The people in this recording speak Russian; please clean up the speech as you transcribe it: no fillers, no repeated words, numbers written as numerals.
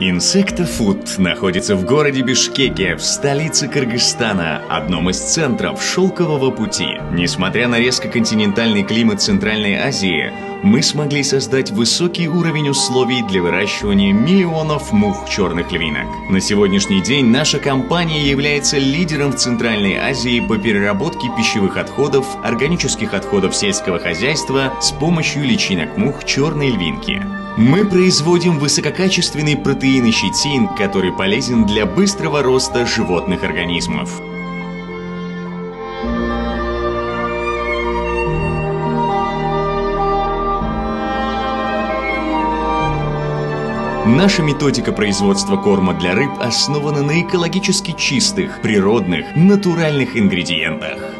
Insectafood находится в городе Бишкеке, в столице Кыргызстана, одном из центров шелкового пути. Несмотря на резко континентальный климат Центральной Азии, мы смогли создать высокий уровень условий для выращивания миллионов мух черных львинок. На сегодняшний день наша компания является лидером в Центральной Азии по переработке пищевых отходов, органических отходов сельского хозяйства с помощью личинок мух черной львинки. Мы производим высококачественный протеин и щитин, который полезен для быстрого роста животных организмов. Наша методика производства корма для рыб основана на экологически чистых, природных, натуральных ингредиентах.